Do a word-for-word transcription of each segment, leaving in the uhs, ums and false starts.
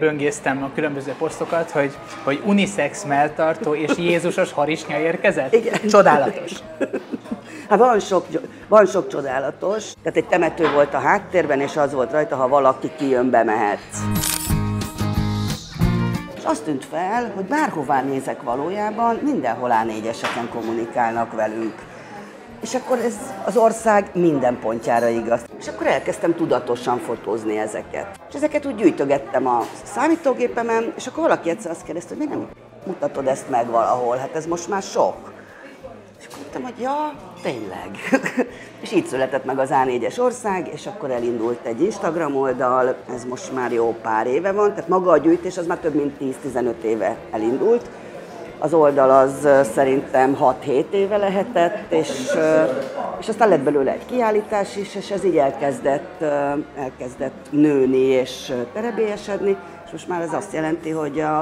Böngésztem a különböző posztokat, hogy, hogy unisex melltartó és Jézusos harisnya érkezett. Igen. Csodálatos. Hát van sok, van sok csodálatos. Tehát egy temető volt a háttérben, és az volt rajta, ha valaki kijön, bemehetsz. És azt tűnt fel, hogy bárhová nézek valójában, mindenhol á négyeseken kommunikálnak velünk. És akkor ez az ország minden pontjára igaz. És akkor elkezdtem tudatosan fotózni ezeket. És ezeket úgy gyűjtögettem a számítógépemen, és akkor valaki egyszer azt kérdezte, hogy miért nem mutatod ezt meg valahol, hát ez most már sok. És akkor mondtam, hogy ja, tényleg. És így született meg az á négyes ország, és akkor elindult egy Instagram oldal, ez most már jó pár éve van, tehát maga a gyűjtés az már több mint tíz-tizenöt éve elindult. Az oldal az szerintem hat-hét éve lehetett, és, és aztán lett belőle egy kiállítás is, és ez így elkezdett, elkezdett nőni és terebélyesedni, és most már ez azt jelenti, hogy a,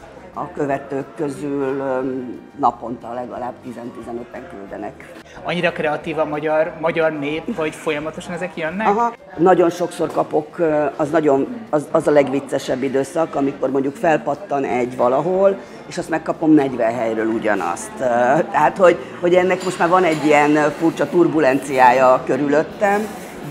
a követők közül naponta legalább tíz-tizenöten küldenek. Annyira kreatív a magyar, magyar nép, hogy folyamatosan ezek jönnek? Aha. Nagyon sokszor kapok, az, nagyon, az, az a legviccesebb időszak, amikor mondjuk felpattan egy valahol, és azt megkapom negyven helyről ugyanazt. Tehát, hogy, hogy ennek most már van egy ilyen furcsa turbulenciája körülöttem,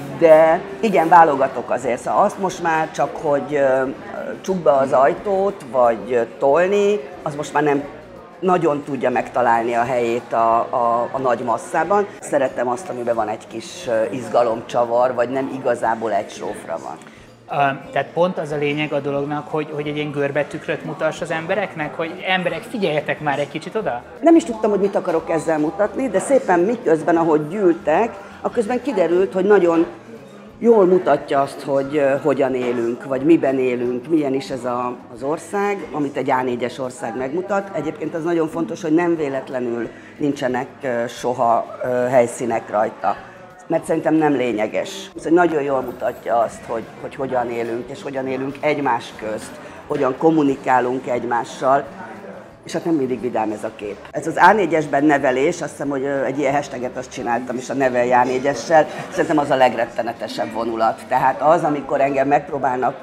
de igen, válogatok azért. Szóval azt most már csak, hogy csukd be az ajtót, vagy tolni, az most már nem nagyon tudja megtalálni a helyét a, a, a nagy masszában. Szeretem azt, amiben van egy kis izgalomcsavar, vagy nem igazából egy srófra van. Uh, tehát pont az a lényeg a dolognak, hogy, hogy egy ilyen görbetükröt mutass az embereknek, hogy emberek, figyeljetek már egy kicsit oda? Nem is tudtam, hogy mit akarok ezzel mutatni, de szépen miközben, ahogy gyűltek, aközben kiderült, hogy nagyon jól mutatja azt, hogy uh, hogyan élünk, vagy miben élünk, milyen is ez a, az ország, amit egy á négyes ország megmutat. Egyébként az nagyon fontos, hogy nem véletlenül nincsenek uh, soha uh, helyszínek rajta, mert szerintem nem lényeges. Szóval nagyon jól mutatja azt, hogy, hogy hogyan élünk, és hogyan élünk egymás közt, hogyan kommunikálunk egymással, és hát nem mindig vidám ez a kép. Ez az á négyesben nevelés, azt hiszem, hogy egy ilyen hashtaget azt csináltam is a Nevelj á négyessel, szerintem az a legrettenetesebb vonulat. Tehát az, amikor engem megpróbálnak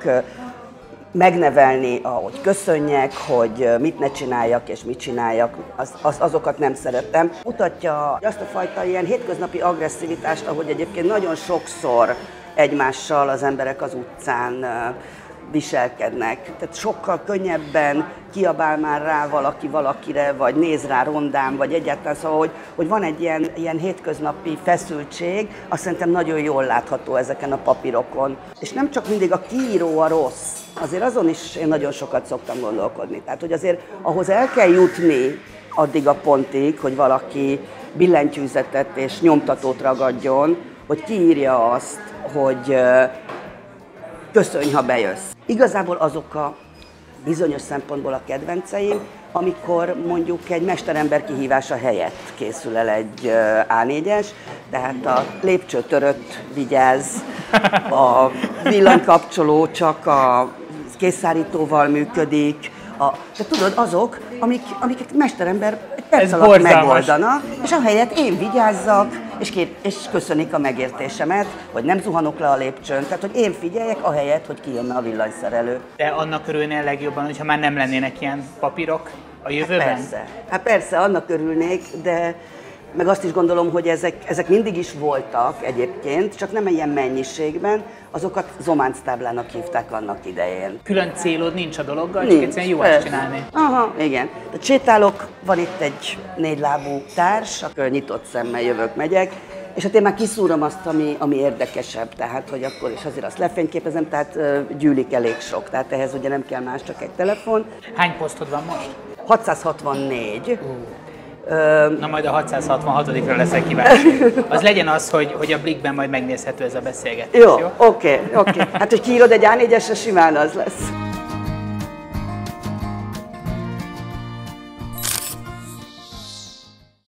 megnevelni, ahogy köszönjek, hogy mit ne csináljak és mit csináljak, az, az, azokat nem szeretem. Mutatja azt a fajta ilyen hétköznapi agresszivitást, ahogy egyébként nagyon sokszor egymással az emberek az utcán viselkednek. Tehát sokkal könnyebben kiabál már rá valaki valakire, vagy néz rá rondán, vagy egyáltalán, szóval, hogy, hogy van egy ilyen, ilyen hétköznapi feszültség, azt szerintem nagyon jól látható ezeken a papírokon. És nem csak mindig a kiíró a rossz, azért azon is én nagyon sokat szoktam gondolkodni. Tehát, hogy azért ahhoz el kell jutni addig a pontig, hogy valaki billentyűzetet és nyomtatót ragadjon, hogy kiírja azt, hogy köszönj, ha bejössz. Igazából azok a bizonyos szempontból a kedvenceim, amikor mondjuk egy mesterember kihívása helyett készül el egy á négyes, tehát a lépcsőtörött vigyáz, a villanykapcsoló csak a kézszárítóval működik, a, de tudod, azok, amik, amiket mesterember egy perc alatt megoldana, és ahelyett én vigyázzak, és, két, és köszönik a megértésemet, hogy nem zuhanok le a lépcsőn, tehát hogy én figyeljek, ahelyett, hogy kijönne a villanyszerelő. De annak örülnél legjobban, hogyha már nem lennének ilyen papírok a jövőben? Hát persze, hát persze, annak örülnék, de meg azt is gondolom, hogy ezek, ezek mindig is voltak egyébként, csak nem ilyen mennyiségben, azokat zománctáblának hívták annak idején. Külön célod nincs a dologgal, nincs, csak egyszerűen jó ezt csinálni. Aha, igen. Tehát sétálok, van itt egy négylábú társ, akkor nyitott szemmel jövök, megyek, és hát én már kiszúrom azt, ami, ami érdekesebb, tehát hogy akkor is azért azt lefényképezem, tehát uh, gyűlik elég sok, tehát ehhez ugye nem kell más, csak egy telefon. Hány posztod van most? hatszázhatvannégy. Uh. Na majd a hatszázhatvanhatodikra leszek kíváncsi. Az legyen az, hogy, hogy a Blikkben majd megnézhető ez a beszélgetés. Jó, oké, oké. Hát, hogy kiírod egy á négyesre, simán az lesz.